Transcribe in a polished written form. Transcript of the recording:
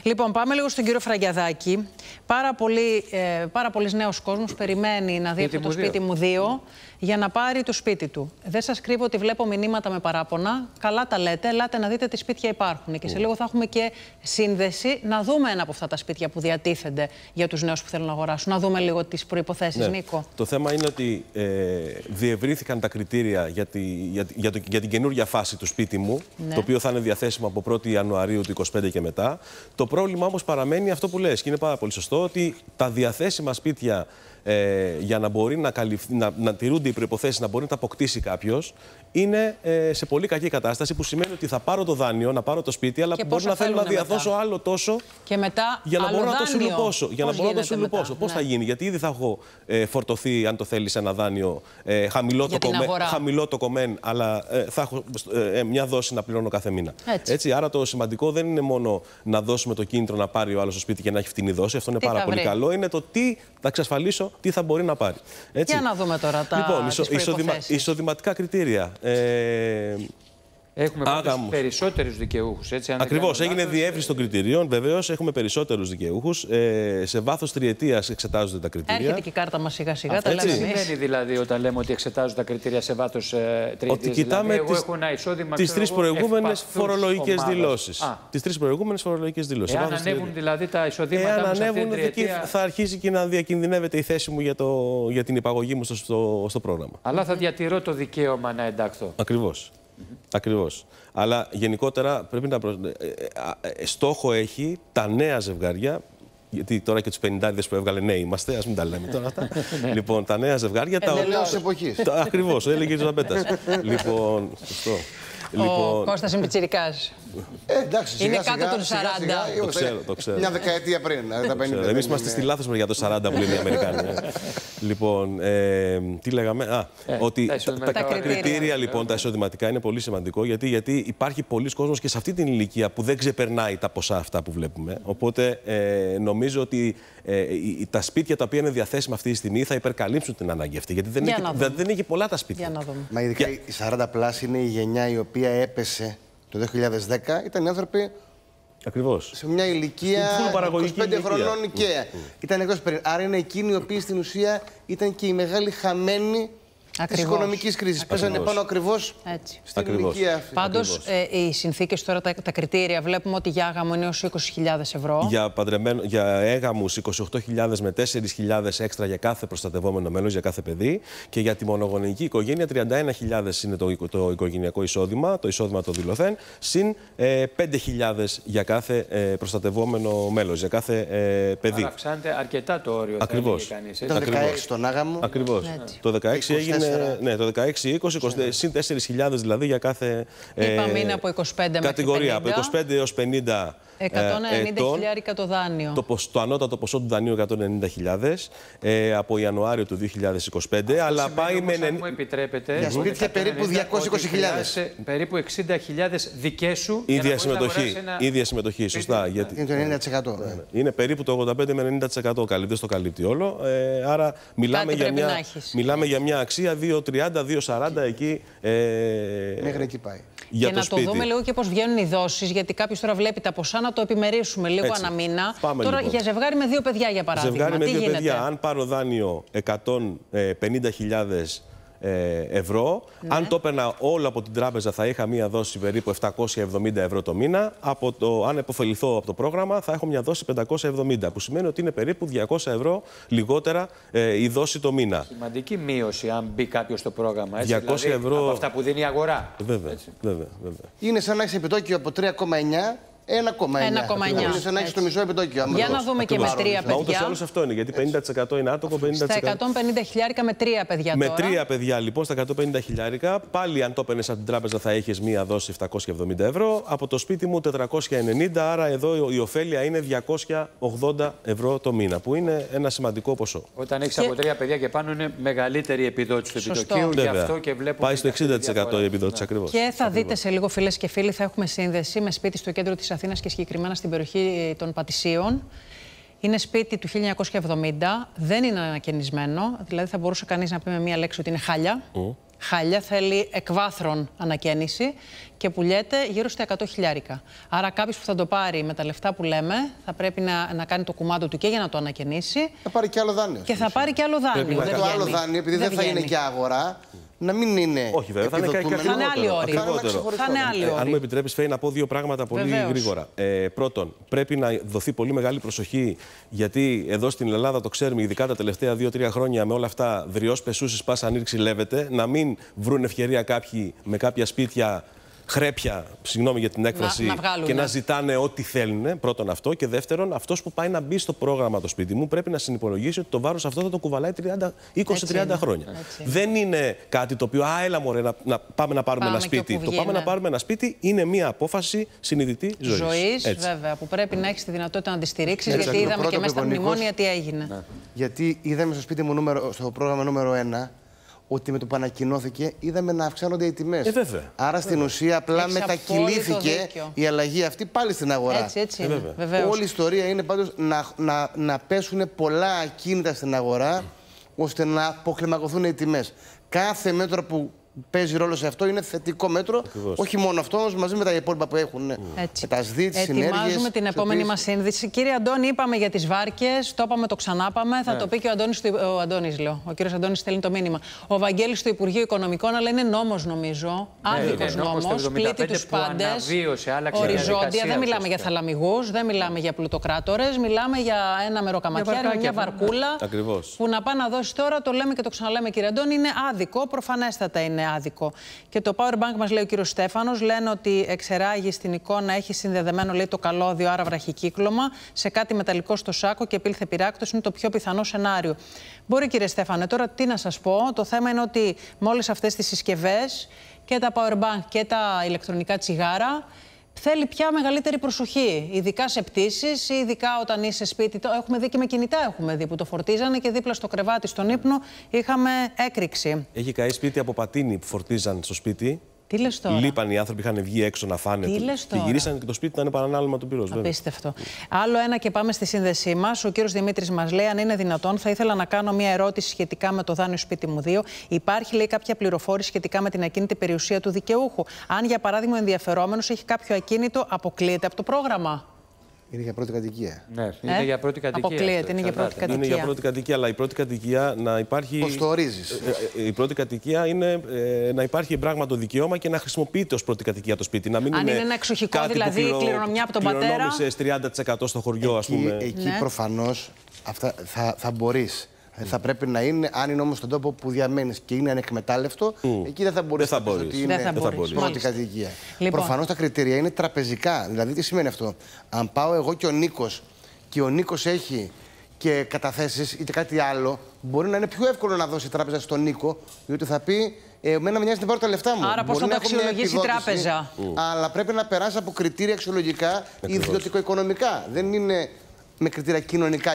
Λοιπόν, πάμε λίγο στον κύριο Φραγκιαδάκη. Πάρα πολλοί νέος κόσμος περιμένει να δει αυτό το σπίτι μου 2 για να πάρει το σπίτι του. Δεν σας κρύβω ότι βλέπω μηνύματα με παράπονα. Καλά τα λέτε, ελάτε να δείτε τι σπίτια υπάρχουν. Και σε λίγο θα έχουμε και σύνδεση να δούμε ένα από αυτά τα σπίτια που διατίθενται για τους νέους που θέλουν να αγοράσουν. Να δούμε λίγο τις προϋποθέσεις, Νίκο. Το θέμα είναι ότι διευρύθηκαν τα κριτήρια για την καινούργια φάση του σπίτι μου, το οποίο θα είναι διαθέσιμο από 1η Ιανουαρίου του 2025 και μετά. Το πρόβλημα όμως παραμένει αυτό που λες, και είναι πάρα πολύ σωστό, ότι τα διαθέσιμα σπίτια για να μπορεί να τηρούνται οι προϋποθέσεις, να μπορεί να τα αποκτήσει κάποιος, είναι σε πολύ κακή κατάσταση, που σημαίνει ότι θα πάρω το δάνειο, να πάρω το σπίτι, αλλά μπορεί να θέλω να διαδώσω άλλο τόσο και μετά για να μπορώ να το σουλουπώσω. Πώς θα γίνει, γιατί ήδη θα έχω φορτωθεί, αν το θέλεις, ένα δάνειο χαμηλό το κομμέν, αλλά θα έχω μια δόση να πληρώνω κάθε μήνα. Έτσι, άρα το σημαντικό δεν είναι μόνο να δώσουμε το κίνητρο να πάρει ο άλλος το σπίτι και να έχει φτηνή δόση. Αυτό είναι πάρα πολύ καλό. Είναι το τι θα εξασφαλίσω, τι θα μπορεί να πάρει. Έτσι. Για να δούμε τώρα τα εισοδηματικά κριτήρια. Έχουμε περισσότερους δικαιούχους. Ακριβώς. Έγινε διεύρυνση των κριτηρίων. Βεβαίως, έχουμε περισσότερους δικαιούχους. Σε βάθος τριετίας εξετάζονται τα κριτήρια. Έρχεται και η κάρτα μας σιγά-σιγά. Τι σημαίνει δηλαδή όταν λέμε ότι εξετάζουν τα κριτήρια σε βάθος τριετίας? Ότι κοιτάμε τις τρεις προηγούμενες φορολογικές δηλώσεις. Εάν ανέβουν δηλαδή τα εισοδήματα μου σε αυτήν την τριετία, θα αρχίσει και να διακινδυνεύεται η θέση μου για την υπαγωγή μου στο πρόγραμμα. Αλλά θα διατηρώ το δικαίωμα να ενταχθώ. Ακριβώς. Ακριβώς. Αλλά γενικότερα πρέπει να στόχο έχει τα νέα ζευγάρια, γιατί τώρα και τους 50 που έβγαλε νέοι είμαστε, ας μην τα λέμε τώρα αυτά. Λοιπόν, τα νέα ζευγάρια... Εντελώς εποχής. Ακριβώς, έλεγε η Ζαμπέτας. Λοιπόν, σωστό. Ο Κώστας είναι πιτσιρικάς. Εντάξει, είναι κάτω των 40. Το ξέρω. Μια δεκαετία πριν. Εμείς είμαστε στη λάθος μεριά το 40 που λένε οι Αμερικάνοι. Λοιπόν, τι λέγαμε? Ότι τα κριτήρια λοιπόν, τα εισοδηματικά είναι πολύ σημαντικό, γιατί υπάρχει πολλοί κόσμος και σε αυτή την ηλικία που δεν ξεπερνάει τα ποσά αυτά που βλέπουμε. Οπότε νομίζω ότι τα σπίτια τα οποία είναι διαθέσιμα αυτή τη στιγμή θα υπερκαλύψουν την ανάγκη αυτή. Γιατί δεν έχει πολλά τα σπίτια. Μα ειδικά η 40 πλάς είναι η γενιά η οποία έπεσε το 2010. Ήταν οι άνθρωποι ακριβώς σε μια ηλικία 25 χρονών και ήταν εκτός περί. Άρα είναι εκείνοι οι οποίοι στην ουσία ήταν και οι μεγάλοι χαμένοι της οικονομικής κρίσης. Πέσανε πάνω ακριβώς στην ηλικία αυτή. Πάντως, οι συνθήκες τώρα, τα κριτήρια, βλέπουμε ότι για άγαμο είναι έως 20.000 ευρώ. Για έγαμους 28.000 με 4.000 έξτρα για κάθε προστατευόμενο μέλος, για κάθε παιδί. Και για τη μονογονεϊκή οικογένεια 31.000 είναι το οικογενειακό εισόδημα, το εισόδημα το δηλωθέν, συν 5.000 για κάθε προστατευόμενο μέλος, για κάθε παιδί. Άρα αυξάνεται αρκετά το όριο. Ακριβώς. Ήταν 16 τον άγαμο. Ακριβώς. Το 16 έγινε. Ναι, το 16-20, συν 4.000 δηλαδή για κάθε είναι από 25 κατηγορία. Από 25 έως 50 190.000 το δάνειο. Το ανώτατο ποσό του δανείου 190.000 από Ιανουάριο του 2025. Αλλά πάει με. Αν μου επιτρέπετε. Για σπίτια περίπου 220.000. Περίπου 60.000 δικές σου. Ίδια συμμετοχή. Σωστά. Είναι το 90%. Είναι περίπου το 85 με 90% καλύπτει. Δεν το καλύπτει όλο. Άρα μιλάμε για μια αξία 2,30, 2,40 εκεί. Μέχρι εκεί πάει. Και να το δούμε λίγο και πώς βγαίνουν οι δόσεις, γιατί κάποιος τώρα βλέπει τα ποσά, να το επιμερίσουμε λίγο ανά μήνα. Τώρα λοιπόν, για ζευγάρι με 2 παιδιά, για παράδειγμα. Ζευγάρι με 2 παιδιά, αν πάρω δάνειο 150.000 ευρώ, αν το έπαιρνα όλο από την τράπεζα θα είχα μία δόση περίπου 770 ευρώ το μήνα. Αν επωφεληθώ από το πρόγραμμα θα έχω μια δόση 570, που σημαίνει ότι είναι περίπου 200 ευρώ λιγότερα η δόση το μήνα. Σημαντική μείωση αν μπει κάποιο στο πρόγραμμα, 200 δηλαδή, ευρώ από αυτά που δίνει η αγορά. Βέβαια. Είναι σαν να έχει επιτόκιο από 3,9. 1,9. Είναι σαν να έχει το μισό επιτόκιο. Για να δούμε και με 3 παιδιά. Μα ούτως ή άλλως αυτό είναι, γιατί 50% είναι άτομο, 50%. Στα 150.000 με 3 παιδιά τώρα. Με 3 παιδιά λοιπόν, στα 150.000, πάλι αν το έπαιρνες από την τράπεζα θα έχεις μία δόση 770 ευρώ. Από το σπίτι μου 490, άρα εδώ η ωφέλεια είναι 280 ευρώ το μήνα, που είναι ένα σημαντικό ποσό. Όταν έχεις από 3 παιδιά και πάνω είναι μεγαλύτερη η επιδότηση του επιτοκίου, γι' αυτό και βλέπουμε. Πάει στο 60% η επιδότηση ακριβώς. Και θα δείτε σε λίγο, φίλες και φίλοι, θα έχουμε σύνδεση με σπίτι στο κέντρο της Αθήνας και συγκεκριμένα στην περιοχή των Πατησίων. Είναι σπίτι του 1970, δεν είναι ανακαινισμένο, δηλαδή θα μπορούσε κανείς να πει με μία λέξη ότι είναι χάλια. χάλια, θέλει εκβάθρον ανακαίνιση και πουλιέται γύρω στα 100 χιλιάρικα. Άρα κάποιος που θα το πάρει με τα λεφτά που λέμε θα πρέπει να κάνει το κουμάντο του και για να το ανακαινήσει. Θα πάρει και άλλο δάνειο. Και θα πάρει και άλλο δάνειο. Το άλλο δάνειο, επειδή δεν θα είναι και αγορά, να μην είναι. Όχι, βέβαια. Θα είναι άλλη όρη. Αν μου επιτρέπεις, Φέη, να πω δύο πράγματα πολύ γρήγορα. Πρώτον, πρέπει να δοθεί πολύ μεγάλη προσοχή, γιατί εδώ στην Ελλάδα το ξέρουμε, ειδικά τα τελευταία 2-3 χρόνια, με όλα αυτά, δριός πεσούσης πας ανήρξη λέβεται, να μην βρουν ευκαιρία κάποιοι με κάποια σπίτια. Χρέπια, συγγνώμη για την έκφραση, και να ζητάνε ό,τι θέλουν. Πρώτον αυτό. Και δεύτερον, αυτός που πάει να μπει στο πρόγραμμα το σπίτι μου πρέπει να συνυπολογίσει ότι το βάρος αυτό θα το κουβαλάει 20-30 χρόνια. Δεν είναι κάτι το οποίο, έλα μωρέ, να πάμε να πάρουμε ένα σπίτι. Το πάμε να πάρουμε ένα σπίτι είναι μια απόφαση συνειδητή ζωής. Βέβαια, που πρέπει να έχεις τη δυνατότητα να τη στηρίξεις, γιατί είδαμε και μέσα στα μνημόνια τι έγινε. Γιατί είδαμε στο σπίτι μου, στο πρόγραμμα νούμερο 1, ότι με το που ανακοινώθηκε είδαμε να αυξάνονται οι τιμές. Άρα στην ουσία απλά μετακυλήθηκε η αλλαγή αυτή πάλι στην αγορά. Έτσι. Όλη η ιστορία είναι πάντως να πέσουν πολλά ακίνητα στην αγορά ώστε να αποκλιμακωθούν οι τιμές. Κάθε μέτρο που παίζει ρόλο σε αυτό είναι θετικό μέτρο. Όχι μόνο αυτό, όμως μαζί με τα υπόλοιπα που έχουν. Με τα ΣΔΙ, τις συνέργειες. Ετοιμάζουμε την επόμενη μας σύνδεση. Κύριε Αντώνη, είπαμε για τις βάρκες, το είπαμε, το ξανάπαμε. Θα το πει και ο κύριος Αντώνης στέλνει το μήνυμα. Ο Βαγγέλης στο Υπουργείο Οικονομικών, αλλά είναι νόμος νομίζω. Άδικος νόμος. Πλήττει τους πάντες. Οριζόντια. Δεν μιλάμε για θαλαμιγούς, δεν μιλάμε για πλουτοκράτορες. Μιλάμε για ένα μεροκαματιάρι, μια βαρκούλα. Που να πάει να δώσει τώρα, το λέμε και το ξαναλέμε, κύριε Αντώνη, είναι άδικο. Προφανέστατα είναι άδικο. Και το Powerbank μας λέει ο κύριος Στέφανος, λένε ότι εξεράγει στην εικόνα, έχει συνδεδεμένο λέει το καλώδιο, άρα βραχικύκλωμα, σε κάτι μεταλλικό στο σάκο και επήλθε πυράκτος, είναι το πιο πιθανό σενάριο. Μπορεί, κύριε Στέφανε, τώρα τι να σας πω, το θέμα είναι ότι με όλες αυτές τις συσκευές και τα Powerbank και τα ηλεκτρονικά τσιγάρα, θέλει πια μεγαλύτερη προσοχή, ειδικά σε πτήσεις ή ειδικά όταν είσαι σπίτι. Το έχουμε δει και με κινητά, έχουμε δει που το φορτίζανε και δίπλα στο κρεβάτι, στον ύπνο, είχαμε έκρηξη. Έχει καεί σπίτι από πατίνι που φορτίζαν στο σπίτι. Τι λες τώρα? Λείπαν οι άνθρωποι, είχαν βγει έξω να φάνε. Και γυρίσαν και το σπίτι ήταν παρανάλωμα του πυρός. Απίστευτο. Άλλο ένα και πάμε στη σύνδεσή μας. Ο κύριος Δημήτρης μας λέει: αν είναι δυνατόν, θα ήθελα να κάνω μια ερώτηση σχετικά με το δάνειο σπίτι μου 2. Υπάρχει, λέει, κάποια πληροφόρηση σχετικά με την ακίνητη περιουσία του δικαιούχου? Αν, για παράδειγμα, ο ενδιαφερόμενος έχει κάποιο ακίνητο, αποκλείεται από το πρόγραμμα? Είναι για πρώτη κατοικία. Ναι, είναι για πρώτη κατοικία. Αποκλείεται, είναι για πρώτη κατοικία. Είναι για πρώτη κατοικία, αλλά η πρώτη κατοικία να υπάρχει. Πώς το ορίζεις? Η πρώτη κατοικία είναι να υπάρχει πράγματι δικαίωμα και να χρησιμοποιείται ως πρώτη κατοικία το σπίτι. Να μην αν είναι ένα εξοχικό, δηλαδή κληρονομιά από τον πατέρα. Κληρονόμησες 30% στο χωριό, ας πούμε. Εκεί προφανώς θα μπορείς. Θα πρέπει να είναι, αν είναι όμως στον τόπο που διαμένεις και είναι ανεκμετάλλευτο, εκεί δεν θα μπορείς να πεις ότι είναι πρώτη κατοικία. Προφανώς τα κριτήρια είναι τραπεζικά. Δηλαδή, τι σημαίνει αυτό? Αν πάω εγώ και ο Νίκος και ο Νίκος έχει και καταθέσεις είτε κάτι άλλο, μπορεί να είναι πιο εύκολο να δώσει τράπεζα στον Νίκο, διότι θα πει εμένα μοιάζει να πάρω τα λεφτά μου. Άρα πώς θα το αξιολογήσει η τράπεζα? Αλλά πρέπει να περάσει από κριτήρια αξιολογικά ιδιωτικο-οικονομικά. Δεν είναι με κριτήρια κοινωνικά.